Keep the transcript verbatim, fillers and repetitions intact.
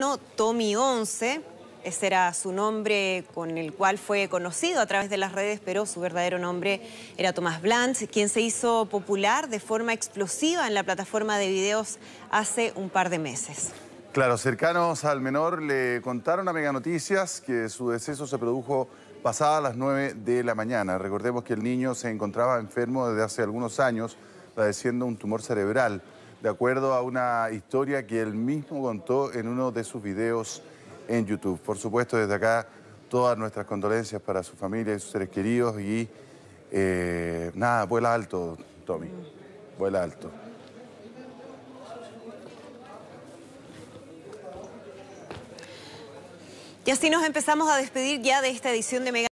Tommy once, ese era su nombre con el cual fue conocido a través de las redes, pero su verdadero nombre era Tomás Blanch, quien se hizo popular de forma explosiva en la plataforma de videos hace un par de meses. Claro, cercanos al menor le contaron a Mega Noticias que su deceso se produjo pasadas las nueve de la mañana. Recordemos que el niño se encontraba enfermo desde hace algunos años, padeciendo un tumor cerebral, de acuerdo a una historia que él mismo contó en uno de sus videos en YouTube. Por supuesto, desde acá, todas nuestras condolencias para su familia y sus seres queridos y eh, nada, vuela alto, Tommy, vuela alto. Y así nos empezamos a despedir ya de esta edición de Mega